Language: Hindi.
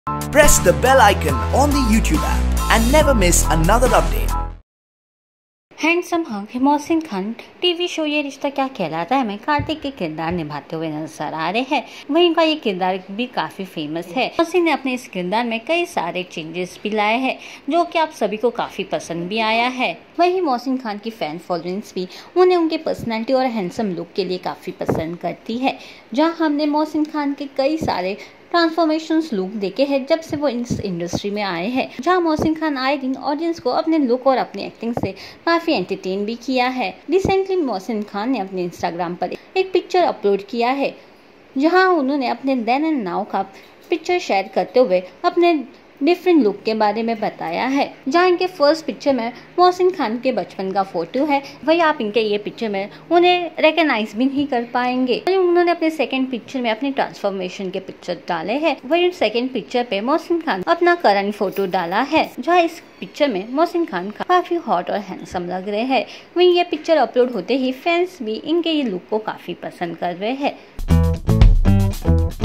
Press the bell icon on the YouTube app and never miss another update. Handsome hunk Mohsin Khan TV show Yeh Rishta क्या कहलाता है में कार्तिक के किरदार निभाते हुए नजर आ रहे हैं। वहीं उनका ये किरदार भी काफ़ी फेमस है। मोहसिन ने अपने इस किरदार में कई सारे चेंजेस भी लाए हैं जो कि आप सभी को काफ़ी पसंद भी आया है। वहीं मोहसिन खान की फ़ैन फॉलोइंग्स भी उन्हें उनके पर्सनैलिटी और हैंडसम लुक के लिए काफ़ी पसंद करती है। जहाँ हमने मोहसिन खान के कई सारे ट्रांसफॉर्मेशंस लुक देखे हैं जब से वो इस इंडस्ट्री में आए हैं, जहां मोहसिन खान आए दिन ऑडियंस को अपने लुक और अपनी एक्टिंग से काफ़ी एंटरटेन भी किया है। रिसेंटली मोहसिन खान ने अपने इंस्टाग्राम पर एक पिक्चर अपलोड किया है जहां उन्होंने अपने देन एंड नाउ का पिक्चर शेयर करते हुए अपने डिफरेंट लुक के बारे में बताया है। जहाँ इनके फर्स्ट पिक्चर में मोहसिन खान के बचपन का फोटो है, वही आप इनके ये पिक्चर में उन्हें रिकॉग्नाइज भी नहीं कर पाएंगे। वही उन्होंने अपने सेकंड पिक्चर में अपने ट्रांसफॉर्मेशन के पिक्चर डाले हैं। वही सेकंड पिक्चर पे मोहसिन खान अपना करंट फोटो डाला है, जहाँ इस पिक्चर में मोहसिन खान काफी हॉट और हैंडसम लग रहे हैं। वही ये पिक्चर अपलोड होते ही फैंस भी इनके ये लुक को काफी पसंद कर रहे हैं।